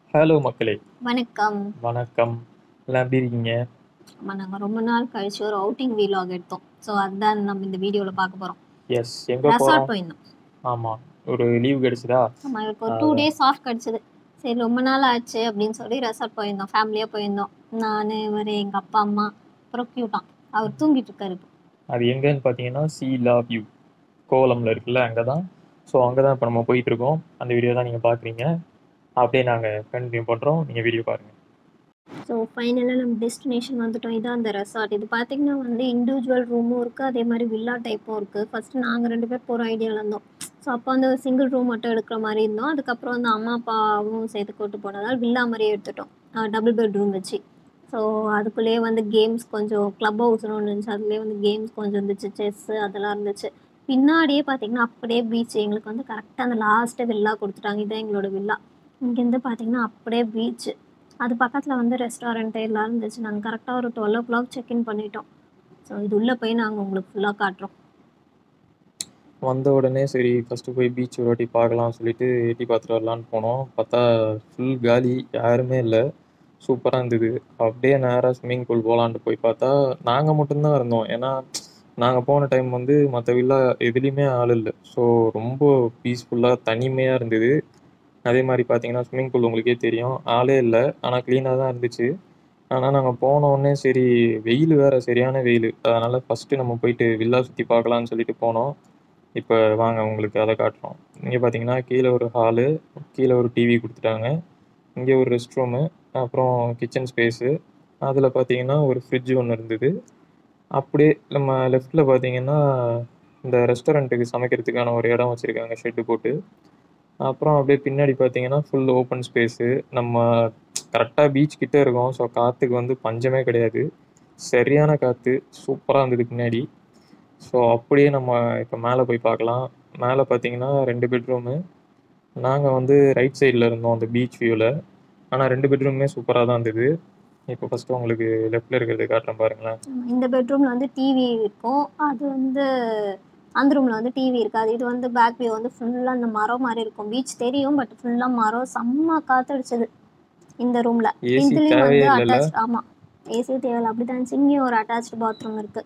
Hello மக்களே, வணக்கம். வணக்கம். எல்லாம் எப்படி இருக்கீங்க? ஆமா, நாங்க ரொம்ப நாள் கழிச்சு ஒரு அவுட்டிங் வீலாக் எடுத்தோம். ஸோ அதான் நம்ம இந்த வீடியோல பார்க்க போறோம். எஸ், எங்க ரெசார்ட் போறோம்? போயிருந்தோம். ஆமா, ஒரு லீவ் கிடைச்சதா? ஆமா, இவருக்கு ஒரு 2 டேஸ் ஆஃப் கிடைச்சது. சரி ரொம்ப நாள் ஆச்சு அப்படின்னு சொல்லி ரெசார்ட் போயிருந்தோம். ஃபேமிலியா போயிருந்தோம். நானு, இவரு, எங்க அப்பா, அம்மா, அப்புறம் கியூட்டான். அவர் தூங்கிட்டு இருக்காரு இப்போ. அது எங்கன்னு பார்த்தீங்கன்னா, சி லா வியூ கோவளம்ல இருக்குல்ல, அங்கே தான். ஸோ அங்கே தான் இப்போ நம்ம போயிட்டு இருக்கோம். அந்த வீடியோ தான் நீங்கள் பார்க்குறீங்க. அப்படியே நாங்கள் கண்டினியூ பண்ணுறோம். நீங்கள் வீடியோ பாருங்கள். ஸோ ஃபைனலாக நம்ம டெஸ்டினேஷன் வந்துட்டோம். இதான் அந்த ரெசார்ட். இது பார்த்தீங்கன்னா வந்து இண்டிவிஜுவல் ரூமும் இருக்குது, அதே மாதிரி வில்லா டைப்பும் இருக்குது. ஃபஸ்ட்டு நாங்கள் 2 பேர் போகிற ஐடியாவில் இருந்தோம். ஸோ அப்போ வந்து ஒரு சிங்கிள் ரூம் மட்டும் எடுக்கிற மாதிரி இருந்தோம். அதுக்கப்புறம் வந்து அம்மா அப்பாவும் சேர்த்து கூட்டு போனதால் வில்லா மாதிரியே எடுத்துட்டோம், டபுள் பெட்ரூம் வச்சு. ஸோ அதுக்குள்ளேயே வந்து கேம்ஸ் கொஞ்சம் க்ளப் ஹவுஸ்னு ஒன்று இருந்துச்சு, அதுலேயே வந்து கேம்ஸ் கொஞ்சம் இருந்துச்சு, செஸ்ஸு அதெல்லாம் இருந்துச்சு. பின்னாடியே பார்த்தீங்கன்னா அப்படியே பீச். எங்களுக்கு வந்து கரெக்டாக அந்த லாஸ்ட்டு வில்லா கொடுத்துட்டாங்க. இதுதான் எங்களோட வில்லா. இங்கேருந்து பார்த்தீங்கன்னா அப்படியே பீச்சு. அது பக்கத்தில் வந்து ரெஸ்டாரண்ட்டு எல்லாம் இருந்துச்சு. நாங்கள் கரெக்டாக ஒரு 12 செக்இன் பண்ணிட்டோம். ஸோ இது உள்ளே போய் நாங்கள் உங்களுக்கு ஃபுல்லாக காட்டுறோம். வந்த உடனே சரி ஃபஸ்ட்டு போய் பீச் ஒரு வாட்டி பார்க்கலாம்னு சொல்லிட்டு எட்டி பார்த்துட்டு வரலான்னு போனோம். பார்த்தா ஃபுல் காலி, யாருமே இல்லை. சூப்பராக இருந்தது. அப்படியே நேராக ஸ்விம்மிங் பூல் போகலான்ட்டு போய் பார்த்தா நாங்கள் மட்டும்தான் இருந்தோம். ஏன்னா நாங்கள் போன டைம் வந்து மற்ற வில்லா எதுலேயுமே ஆள் இல்லை. ஸோ ரொம்ப பீஸ்ஃபுல்லாக தனிமையாக இருந்தது. அதே மாதிரி பார்த்தீங்கன்னா ஸ்விம்மிங் பூல் உங்களுக்கே தெரியும், ஆளே இல்லை. ஆனால் க்ளீனாக தான் இருந்துச்சு. ஆனால் நாங்கள் போன உடனே சரி, வெயில் வேறு சரியான வெயில். அதனால் ஃபஸ்ட்டு நம்ம போயிட்டு வில்லா சுற்றி பார்க்கலான்னு சொல்லிட்டு போனோம். இப்போ வாங்க உங்களுக்கு அதை காட்டுறோம். இங்கே பார்த்தீங்கன்னா கீழே ஒரு ஹாலு, கீழே ஒரு டிவி கொடுத்துட்டாங்க. இங்கே ஒரு ரெஸ்ட் ரூமு, அப்புறம் கிச்சன் ஸ்பேஸு. அதில் பார்த்தீங்கன்னா ஒரு ஃப்ரிட்ஜ் ஒன்று இருந்தது. அப்படியே நம்ம லெஃப்ட்டில் பார்த்தீங்கன்னா இந்த ரெஸ்டாரண்ட்டுக்கு சமைக்கிறதுக்கான ஒரு இடம் வச்சுருக்காங்க, ஷெட்டு போட்டு. அப்புறம் அப்படியே பின்னாடி பார்த்தீங்கன்னா ஃபுல் ஓப்பன் ஸ்பேஸு. நம்ம கரெக்டாக பீச் கிட்டே இருக்கோம். ஸோ காற்றுக்கு வந்து பஞ்சமே கிடையாது. சரியான காற்று, சூப்பராக இருந்தது பின்னாடி. ஸோ அப்படியே நம்ம இப்போ மேலே போய் பார்க்கலாம். மேலே பார்த்தீங்கன்னா 2 பெட்ரூமு. நாங்கள் வந்து ரைட் சைடில் இருந்தோம் அந்த பீச் வியூவில். ஆனால் 2 பெட்ரூமுமே சூப்பராக தான் இருந்தது. இப்போ ஃபஸ்ட்டு உங்களுக்கு லெஃப்ட்டில் இருக்கிறது காட்டுறேன் பாருங்களேன். இந்த பெட்ரூமில் வந்து டிவி இருக்கும். அது வந்து அந்த ரூமில் வந்து டிவி இருக்காது. இது வந்து பேக் வியூ வந்து ஃபுல்லாக அந்த மரம் மாதிரி இருக்கும். பீச் தெரியும், பட் ஃபுல்லாக மரம். செம்ம காற்றடிச்சது இந்த ரூமில். ஏசி இதுலேயும் வந்து தேவையே இல்லைல்ல. அட்டாச். ஆமாம், ஏசி தேவையில்லை. அப்படி தான் இருந்துச்சு. இங்கேயும் ஒரு அட்டாச்சு பாத்ரூம் இருக்குது.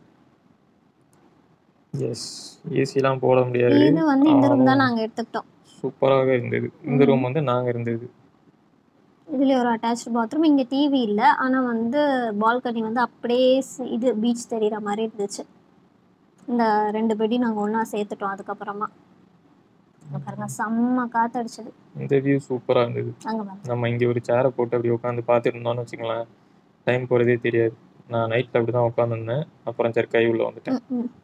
எஸ், ஏசிலாம் போட முடியாது. இது வந்து இந்த ரூம் தான் ஆனாலும் நாங்கள் எடுத்துக்கிட்டோம். சூப்பராக இருந்தது. இந்த ரூம் வந்து நாங்கள் இருந்தது. இதுலேயே ஒரு அட்டாச்சு பாத்ரூம். இங்கே டிவி இல்லை, ஆனால் வந்து பால்கனி வந்து அப்படியே இது பீச் தெரிகிற மாதிரி இருந்துச்சு. இந்த 2 பெட்டையும் நாங்கள் ஒன்றா சேர்த்துட்டோம். அதுக்கப்புறமா பாருங்க, செம்ம காற்றடிச்சது. இந்த வியூ சூப்பராக இருந்தது. அங்கே பாருங்க. நம்ம இங்கே ஒரு சேரை போட்டு அப்படி உட்காந்து பார்த்துட்டு இருந்தோம்னு வச்சுங்களேன், டைம் போகிறதே தெரியாது. நான் நைட்டில் அப்படி தான் உட்காந்துருந்தேன். அப்புறம் சரி கை உள்ள வந்துட்டேன்.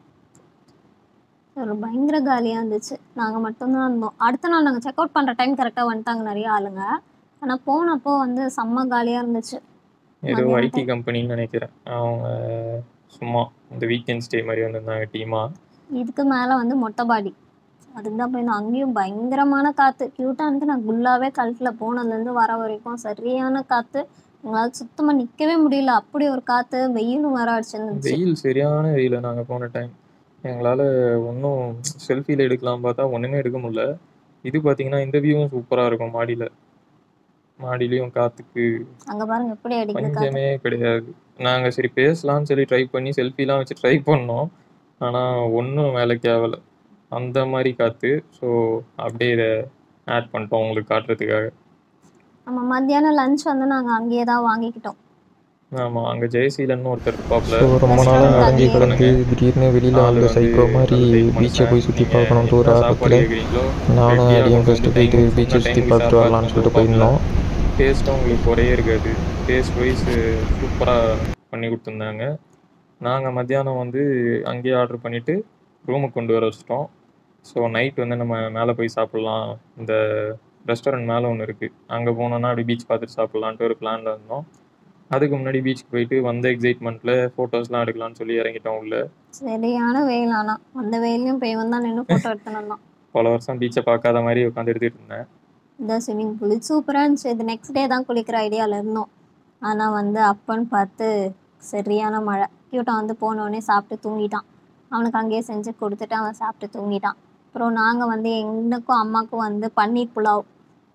ஒரு பயங்கர காலியாக இருந்துச்சு. நாங்கள் மட்டும்தான் இருந்தோம். அடுத்த நாள் நாங்கள் செக் அவுட் பண்ணுற டைம் கரெக்டாக வந்துட்டாங்க நிறைய ஆளுங்க. ஆனால் போனப்போ வந்து செம்ம காலியாக இருந்துச்சு. ஏதோ மத்தியான ஐடி கம்பெனின்னு நினைக்கிறேன். அவங்க சும்மா இந்த வீக்கெண்ட் ஸ்டே மாதிரி வந்திருந்தாங்க டீமாக. இதுக்கு மேலே வந்து மொட்டை பாடி, அதுக்கு தான் போயிருந்தோம். அங்கேயும் பயங்கரமான காற்று. க்யூட்டானுக்கு நான் குல்லாவே கழுத்தில் போனதுலேருந்து வர வரைக்கும் சரியான காற்று. எங்களால் சுத்தமாக நிற்கவே முடியல. அப்படி ஒரு காற்று. வெயிலும் வர அடிச்சிருந்துச்சு. வெயில் சரியான வெயில் நாங்கள் போன டைம். எங்களால் ஒன்றும் செல்ஃபியில் எடுக்கலாம் பார்த்தா ஒன்றுமே எடுக்க முடியல. இது பார்த்தீங்கன்னா இந்த வியூவும் சூப்பராக இருக்கும். மாடியிலையும் காற்றுக்கு அங்கே பாருங்க எப்படி அடிக்குது காற்று. பஞ்சமே கிடையாது. நாங்கள் சரி பேசலாம்னு சொல்லி ட்ரை பண்ணி செல்ஃபிலாம் வச்சு ட்ரை பண்ணோம். ஆனால் ஒன்றும் வேலைக்கு ஆகலை. அந்த மாதிரி காற்று. ஸோ அப்படியே இதை ஆட் பண்ணிட்டோம் உங்களுக்கு காட்டுறதுக்காக. நம்ம மத்தியானம் லஞ்ச் வந்து நாங்கள் அங்கேயே தான் வாங்கிக்கிட்டோம். ஆமாம், அங்கே ஜெயசீலன்னு ஒருத்தர் இருப்பாப்ல. ஸோ ரொம்ப நாளாக Restaurant அடைஞ்சு அங்கேயே கிடந்து திடீர்னு வெளியில் ஆள் வந்து வந்து சைக்கோ மாதிரி பீச்சை போய் சுற்றி பார்க்கணுன்ட்டு ஒரு ஆர்வத்தில் நானும் அடியும் ஃபஸ்ட்டு போயிட்டு பீச்சை சுற்றி பார்த்துட்டு வரலான்னு சொல்லிட்டு போயிருந்தோம். டேஸ்ட்டும் உங்களுக்கு குறையே இருக்காது. டேஸ்ட் வைஸ் சூப்பராக பண்ணி கொடுத்துருந்தாங்க. நாங்கள் மத்தியானம் வந்து அங்கேயே ஆர்டர் பண்ணிவிட்டு ரூமுக்கு கொண்டு வர வச்சிட்டோம். ஸோ நைட் வந்து நம்ம மேலே போய் சாப்பிட்லாம். இந்த ரெஸ்டாரண்ட் மேலே ஒன்று இருக்குது, அங்கே போனோன்னா அப்படி பீச் பார்த்துட்டு சாப்பிட்லான்ட்டு ஒரு பிளானில் இருந்தோம். அதுக்கு முன்னாடி பீச்சுக்கு போயிட்டு வந்த எக்ஸைட்மெண்ட்டில் ஃபோட்டோஸ்லாம் எடுக்கலாம்னு சொல்லி இறங்கிட்டோம் உள்ள. சரியான வெயில். ஆனால் அந்த வெயிலையும் போய் வந்தால் நின்று ஃபோட்டோ எடுத்துனோம். பல வருஷம் பீச்சை பார்க்காத மாதிரி உட்காந்து எடுத்துகிட்டு இருந்தேன். இந்த ஸ்விம்மிங் பூல் சூப்பராக இருந்துச்சு. இது நெக்ஸ்ட் டே தான் குளிக்கிற ஐடியாவில் இருந்தோம். ஆனால் வந்து அப்பன்னு பார்த்து சரியான மழை. கியூட்டான் வந்து போனோடனே சாப்பிட்டு தூங்கிட்டான். அவனுக்கு அங்கேயே செஞ்சு கொடுத்துட்டு அவன் சாப்பிட்டு தூங்கிட்டான். அப்புறம் நாங்கள் வந்து எனக்கும் அம்மாவுக்கும் வந்து பன்னீர் புலாவ்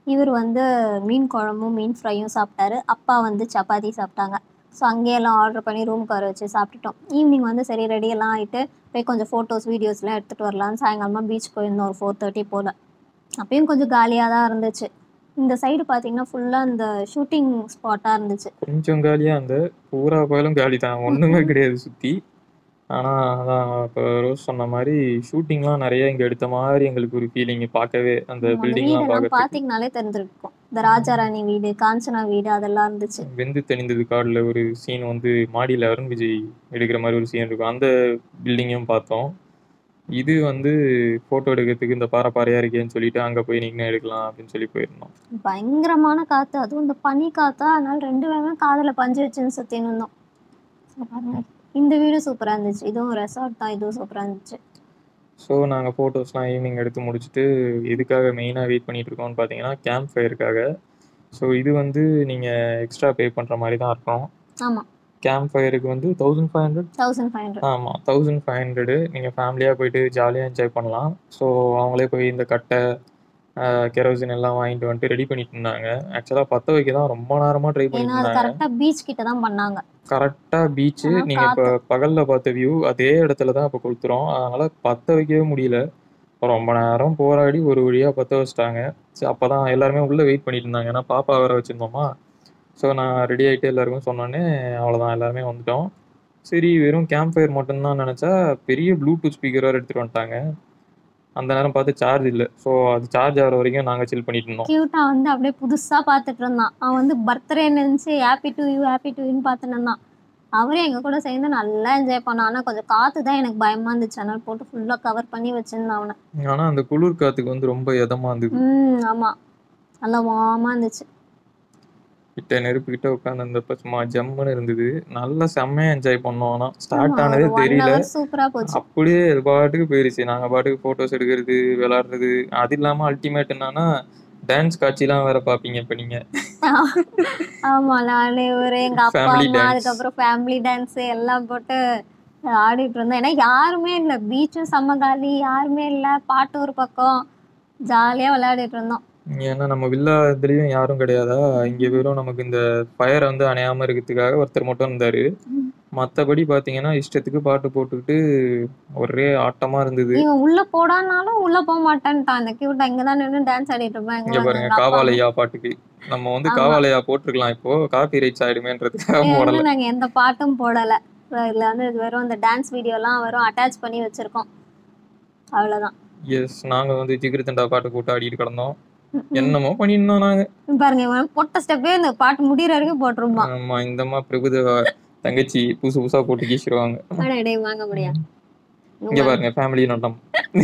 இவர் வந்து மீன் குழம்பும் மீன் ஃப்ரையும் சாப்பிட்டாரு. அப்பா வந்து சப்பாத்தி சாப்பிட்டாங்க. ஸோ அங்கேயெல்லாம் ஆர்டர் பண்ணி ரூமுக்கு வர வச்சு சாப்பிட்டுட்டோம். ஈவினிங் வந்து சரி ரெடியெல்லாம் ஆகிட்டு போய் கொஞ்சம் ஃபோட்டோஸ் வீடியோஸ்லாம் எடுத்துகிட்டு வரலான்னு சாயங்காலமாக பீச் போயிருந்தோம் ஒரு 4:30 போல். அப்பயும் கொஞ்சம் காலியாக தான் இருந்துச்சு. இந்த சைடு பார்த்தீங்கன்னா ஃபுல்லாக இந்த ஷூட்டிங் ஸ்பாட்டாக இருந்துச்சு. கொஞ்சம் காலியாக அந்த பூரா கோயிலும் காலி தான், ஒன்றுமே கிடையாது சுற்றி. ஆனால் அதான் இப்போ ரோஸ் சொன்ன மாதிரி ஷூட்டிங்லாம் நிறைய இங்கே எடுத்த மாதிரி எங்களுக்கு ஒரு ஃபீலிங் பார்க்கவே. அந்த அந்த பில்டிங்லாம் வீடெல்லாம் பார்க்கறதுக்கு பார்த்தீங்கனாலே தெரிஞ்சிருக்கும். இந்த ராஜாராணி வீடு, காஞ்சனா வீடு அதெல்லாம் இருந்துச்சு. வெந்து தெளிந்தது காடில் ஒரு சீன் வந்து மாடியில் அருண் விஜய் எடுக்கிற மாதிரி ஒரு சீன் இருக்கும், அந்த பில்டிங்கும் பார்த்தோம். இது வந்து ஃபோட்டோ எடுக்கிறதுக்கு இந்த பாறையாக இருக்கேன்னு சொல்லிட்டு அங்கே போய் நின்று எடுக்கலாம் அப்படின்னு சொல்லி போயிருந்தோம். பயங்கரமான காற்று, அதுவும் இந்த பனி காற்றா, அதனால 2 பேருமே காதில் பஞ்சு வச்சுன்னு சுற்றின்னு இருந்தோம். பாருங்க, இந்த வீடு சூப்பராக இருந்துச்சு. இதுவும் ரெசார்ட் தான், இதுவும் சூப்பராக இருந்துச்சு. ஸோ நாங்கள் ஃபோட்டோஸ்லாம் ஈவினிங் எடுத்து முடிச்சுட்டு எதுக்காக மெயினாக வெயிட் பண்ணிகிட்டு இருக்கோம்னு பார்த்தீங்கன்னா கேம்ப் ஃபயருக்காக. ஸோ இது வந்து நீங்கள் எக்ஸ்ட்ரா பே பண்ணுற மாதிரி தான் இருக்கும். ஆமாம், கேம்ப் ஃபயருக்கு வந்து 1500. 1500. ஆமாம், 1500. நீங்கள் ஃபேமிலியாக போயிட்டு ஜாலியாக என்ஜாய் பண்ணலாம். ஸோ அவங்களே போய் இந்த கட்டை கெரோசின் எல்லாம் வாங்கிட்டு வந்துட்டு ரெடி பண்ணிட்டு இருந்தாங்க. ஆக்சுவலாக பற்ற வைக்க தான் ரொம்ப நேரமாக ட்ரை பண்ணிட்டு ஏன்னா அது இருந்தாங்க. கரெக்டாக பீச் கிட்ட தான் பண்ணாங்க. கரெக்டாக பீச்சு ஆனா நீங்கள் இப்போ காத்து. பகலில் பார்த்த வியூ அதே இடத்துல தான் இப்போ கொடுத்துரும். அதனால் பற்ற வைக்கவே முடியல. ரொம்ப நேரம் போராடி ஒரு வழியாக பற்ற வச்சிட்டாங்க. சரி, அப்போ தான் எல்லாருமே உள்ளே வெயிட் பண்ணிட்டு இருந்தாங்க. ஏன்னா பாப்பா வேற வச்சுருந்தோமா. ஸோ நான் ரெடி ஆகிட்டு எல்லாருக்கும் சொன்னோன்னே அவ்வளோதான், எல்லாருமே வந்துட்டோம். சரி, வெறும் கேம்ப் ஃபயர் மட்டும்தான் நினச்சா பெரிய ப்ளூடூத் ஸ்பீக்கர் வேறு எடுத்துகிட்டு வந்துட்டாங்க. அந்த நேரம் பார்த்து சார்ஜ் இல்லை. ஸோ அது சார்ஜ் ஆகிற வரைக்கும் நாங்கள் சில் பண்ணிட்டு இருந்தோம். கியூட்டா வந்து அப்படியே புதுசாக பார்த்துட்டு இருந்தான். அவன் வந்து பர்த்டே நினச்சி ஹாப்பி டு யூன்னு பார்த்துட்டு இருந்தான். அவரே எங்கள் கூட சேர்ந்து நல்லா என்ஜாய் பண்ணான். ஆனால் கொஞ்சம் காற்று தான் எனக்கு பயமாக இருந்துச்சு. அதனால போட்டு ஃபுல்லாக கவர் பண்ணி வச்சுருந்தான் அவனை. ஆனால் அந்த குளிர் காற்றுக்கு வந்து ரொம்ப இதமாக இருந்தது. ஆமாம், நல்லா வார்மாக இருந்துச்சு. கிட்ட நெருப்பு கிட்ட உட்காந்துருந்தப்ப சும்மா ஜம்முன்னு இருந்தது. நல்லா செம்மையாக என்ஜாய் பண்ணோம். ஆனால் ஸ்டார்ட் ஆனதே தெரியல. சூப்பராக போச்சு. அப்படியே அது பாட்டுக்கு போயிருச்சு. நாங்கள் பாட்டுக்கு ஃபோட்டோஸ் எடுக்கிறது, விளாடுறது. அது இல்லாமல் அல்டிமேட் என்னன்னா டான்ஸ் காட்சிலாம் வேற பார்ப்பீங்க இப்போ நீங்கள். ஆமா, நானு இவரு எங்க அப்பா Family அம்மா dance. அதுக்கப்புறம் ஃபேமிலி டான்ஸ் எல்லாம் போட்டு ஆடிட்டு இருந்தோம். ஏன்னா யாருமே இல்லை, பீச்சும் செம்ம காலி, யாருமே இல்லை, பாட்டு ஒரு பக்கம், ஜாலியா விளையாடிட்டு இருந்தோம். ஏன்னா நம்ம வில்லா இதுலேயும் யாரும் கிடையாதா. இங்கே வெறும் நமக்கு இந்த ஃபயரை வந்து அணையாமல் இருக்கிறதுக்காக ஒருத்தர் மட்டும் இருந்தார். மற்றபடி பார்த்தீங்கன்னா இஷ்டத்துக்கு பாட்டு போட்டுக்கிட்டு ஒரே ஆட்டமாக இருந்தது. இவன் உள்ள போடானாலும் உள்ள போக மாட்டேன்ட்டான். அந்த கியூட்டா இங்கதான் நின்று டான்ஸ் ஆடிட்டு இருப்பேன். இங்கே பாருங்க, காவாலையா பாட்டுக்கு நம்ம வந்து காவாலையா போட்டிருக்கலாம், இப்போ காப்பி ரைட்ஸ் ஆயிடுமேன்றதுக்காக போடல. நாங்க எந்த பாட்டும் போடல. இதுல வந்து வெறும் இந்த டான்ஸ் வீடியோலாம் வெறும் அட்டாச் பண்ணி வச்சிருக்கோம், அவ்வளவுதான். எஸ், நாங்கள் வந்து ஜிகிரு தண்டா பாட்டு போட்டு ஆடிட்டு கிடந்தோம். என்னமோ பண்ணியிருந்தோம் நாங்கள். பாருங்க, இவன் போட்ட ஸ்டெப்பே இந்த பாட்டு முடிகிற வரைக்கும் போட்டுருமா. ஆமாம், இந்தம்மா பிரபுதேவா தங்கச்சி புதுசாக போட்டு கீசிடுவாங்க. வாங்க முடியாது. இங்கே பாருங்க, ஃபேமிலி நட்டம்.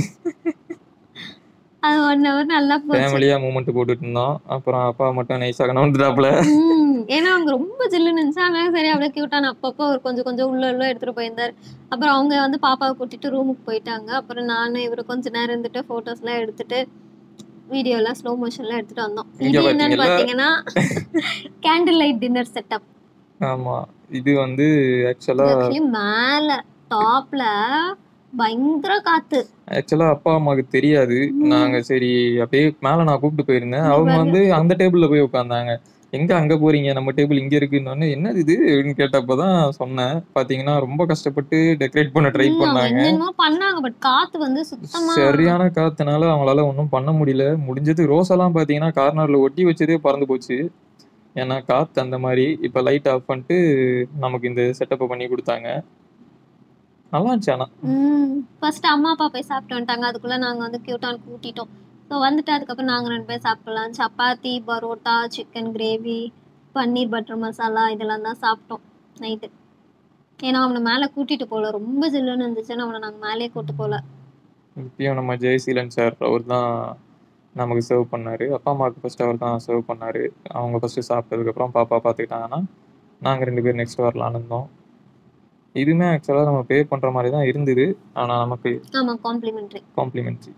அது 1 hour நல்லா போச்சு. ஃபேமிலியாக மூமெண்ட் போட்டுட்டு இருந்தோம். அப்புறம் அப்பா மட்டும் நைஸாக வந்துட்டாப்புல. ஏன்னா அவங்க ரொம்ப ஜில்லுன்னு இருந்துச்சு. அதனால சரி அப்படியே கியூட்டான அப்பப்போ ஒரு கொஞ்சம் கொஞ்சம் உள்ள எடுத்துட்டு போயிருந்தாரு. அப்புறம் அவங்க வந்து பாப்பாவை கூட்டிட்டு ரூமுக்கு போயிட்டாங்க. அப்புறம் நானும் இவரு கொஞ்ச நேரம் இருந்துட்டு ஃபோட்டோஸ்லாம் எடுத்துட்டு வீடியோலாம் ஸ்லோ மோஷன்லாம் எடுத்துட்டு வந்தோம். இது என்னன்னு பார்த்தீங்கன்னா கேண்டில் லைட் டின்னர் செட்டப். ஆமாம், இது வந்து ஆக்சுவலாக மேல டாப்ல பயங்கர காத்து. ஆக்சுவலாக அப்பா அம்மாவுக்கு தெரியாது. நாங்கள் சரி அப்படியே மேலே நான் கூப்பிட்டு போயிருந்தேன். அவங்க வந்து அந்த டேபிளில் போய் உட்காந்தாங்க. எங்கே அங்கே போகிறீங்க, நம்ம டேபிள் இங்கே இருக்குன்னு. என்னது இது அப்படின்னு கேட்டப்போ தான் சொன்னேன். பார்த்தீங்கன்னா ரொம்ப கஷ்டப்பட்டு டெக்கரேட் பண்ண ட்ரை பண்ணாங்க. பட் காத்து வந்து சுத்தமா சரியான காத்துனால அவங்களால ஒன்றும் பண்ண முடியல. முடிஞ்சது ரோஸெல்லாம் பார்த்தீங்கன்னா கார்னரில் ஒட்டி வச்சதே பறந்து போச்சு. ஏன்னா காற்று அந்த மாதிரி. இப்போ லைட் ஆஃப் பண்ணிட்டு நமக்கு இந்த செட்டப்பை பண்ணி கொடுத்தாங்க. நல்லா இருந்துச்சு. ஆனால் ஃபர்ஸ்ட் அம்மா அப்பா போய் சாப்பிட்டு வந்துட்டாங்க. அதுக்குள்ள நாங்கள் வந்து கியூட்டான் கூட்டிட்டோம். ஸோ வந்துட்டு அதுக்கப்புறம் நாங்கள் 2 பேர் சாப்பிடலாம். Chapati, parotta, chicken gravy, paneer butter masala இதெல்லாம் தான் சாப்பிட்டோம் நைட்டு. ஏன்னா அவனை மேலே கூட்டிட்டு போகல, ரொம்ப ஜில்லுன்னு இருந்துச்சுன்னு அவனை நாங்கள் மேலே கூட்டு போகல. இப்பயும் நம்ம ஜெயசீலன் சார் அவர் தான் நமக்கு சர்வ் பண்ணார். அப்பா அம்மாவுக்கு ஃபஸ்ட்டு அவர் தான் சர்வ் பண்ணார். அவங்க ஃபஸ்ட்டு சாப்பிட்டதுக்கப்புறம் பாப்பா பார்த்துக்கிட்டாங்கன்னா நாங்கள் 2 பேர் நெக்ஸ்ட் வரலான்னு இருந்தோம். இதுவுமே ஆக்சுவலாக நம்ம பே பண்ணுற மாதிரி தான் இருந்தது. ஆனால் நமக்கு காம்ப்ளிமெண்ட்ரி.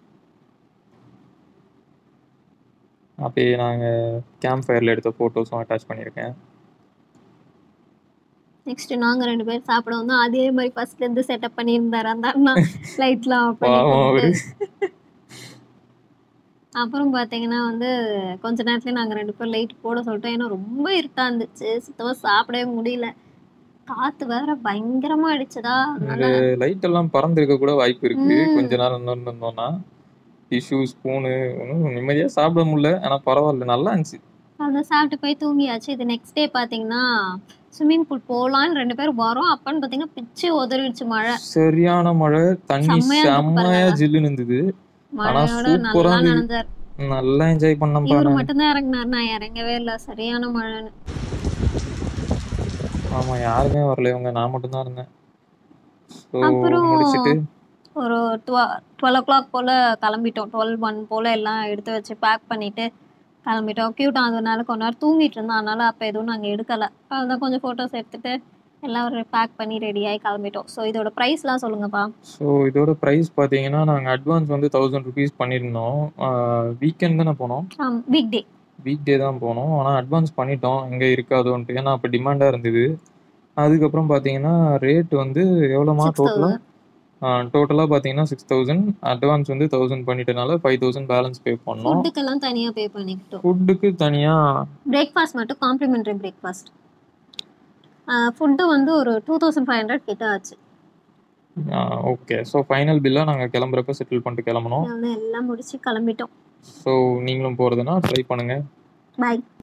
அப்படியே நாங்கள் கேம்ப் ஃபயரில் எடுத்த ஃபோட்டோஸும் அட்டாச் பண்ணியிருக்கேன். நெக்ஸ்ட் நாங்கள் 2 பேர் சாப்பிட வந்தோம். அதே மாதிரி ஃபர்ஸ்ட்லேருந்து செட்டப் பண்ணியிருந்தாரு அந்த அண்ணா. லைட்லாம் பாவம் அவரு. அப்புறம் பார்த்தீங்கன்னா வந்து கொஞ்ச நேரத்துலயே நாங்க 2 பேரும் லைட் போட சொல்லிட்டோம். ஏன்னா ரொம்ப இருட்டா இருந்துச்சு. சுத்தமா சாப்பிடவே முடியல. காத்து வேற பயங்கரமா அடிச்சதா, இந்த அதனால லைட் எல்லாம் பறந்திருக்க கூட வாய்ப்பு இருக்கு. கொஞ்ச ம். நேரம் இருந்தோம்னா. டிஷ்யூ, ஸ்பூனு ஒண்ணும் நிம்மதியா சாப்பிட முடியல. ஆனா பரவால்ல. நல்லா இருந்துச்சு. அத சாப்பிட்டு போய் தூங்கியாச்சு. இது நெக்ஸ்ட் டே பார்த்தீங்கன்னா, ஸ்விம்மிங் பூல் போலான்னு 2 பேரும் வரோம். அப்பன்னு பார்த்தீங்கன்னா, பிச்சு உதறிடுச்சு மழை. சரியான மழை. தண்ணி செம்மையா இருந்திருக்கு செம்மையா பாருங்க. ஜில்லுன்னு இருந்தது. ஆனா மழையோட சூப்பரா நல்லா இருந்தது. நனஞ்சாரு. நல்லா என்ஜாய் பண்ணேன்ப்பா இவரு நானு. மட்டும் தான் இறங்குனாரு. நான் இறங்கவே இல்ல. சரியான மழைன்னு. ஆமா, யாருமே வரல. நான் மட்டும் தான் இருந்தேன். ஸோ அப்புறம் முடிச்சுட்டு ஒரு 12:00 போல கிளம்பிட்டோம். 12, 1 போல எல்லாம் எடுத்து வச்சு பேக் பண்ணிட்டு கிளம்பிட்டோம். கியூட் அதனால கொஞ்ச நேரம் தூங்கிட்டு இருந்தான். அதனால அப்ப எதுவும் நாங்க எடுக்கல. அதான் கொஞ்சம் ஃபோட்டோஸ் எடுத்துட்டு எல்லாம் ஒரு பேக் பண்ணி ரெடியாகி கிளம்பிட்டோம். ஸோ இதோட ப்ரைஸ்லாம் சொல்லுங்கப்பா. ஸோ இதோட ப்ரைஸ் பார்த்தீங்கன்னா, நாங்க அட்வான்ஸ் வந்து ₹1000 பண்ணியிருந்தோம். வீக்கெண்ட் தானே போனோம். Week day. வீக் டே தான் போனோம். ஆனா அட்வான்ஸ் பண்ணிட்டோம். எங்க இருக்காதோன்ட்டு. ஏன்னா அப்ப டிமாண்டா இருந்தது. அதுக்கப்புறம் பார்த்தீங்கன்னா, ரேட் வந்து எவ்வளோமா டோட்டலா? 6000. டோட்டலா பார்த்தீங்கன்னா 6000. அட்வான்ஸ் வந்து 1000 பண்ணிட்டனால 5000 பேலன்ஸ் பே பண்ணோம். ஃபுட்டுக்கெல்லாம் தனியா பே பண்ணிக்கிட்டோம். ஃபுட்டுக்கு தனியா பிரேக்ஃபாஸ்ட் மட்டும் காம்ப்ளிமெண்டரி பிரேக்ஃபாஸ்ட். ஃபுட்டு வந்து ஒரு 2500 கிட்ட ஆச்சு. ஓகே. ஸோ ஃபைனல் பில்லா நாங்க கிளம்புறப்ப செட்டில் பண்ணிட்டு கிளம்புனோம். எல்லாம் முடிச்சு கிளம்பிட்டோம். ஸோ நீங்களும் போறதுன்னா ட்ரை பண்ணுங்க. பாய்.